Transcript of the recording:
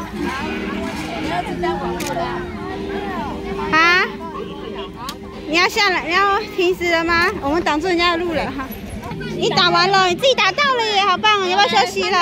啊？你要下来，要停止了吗？我们挡住人家的路了哈。你打完了，你自己打到了耶，好棒！你要不要休息了？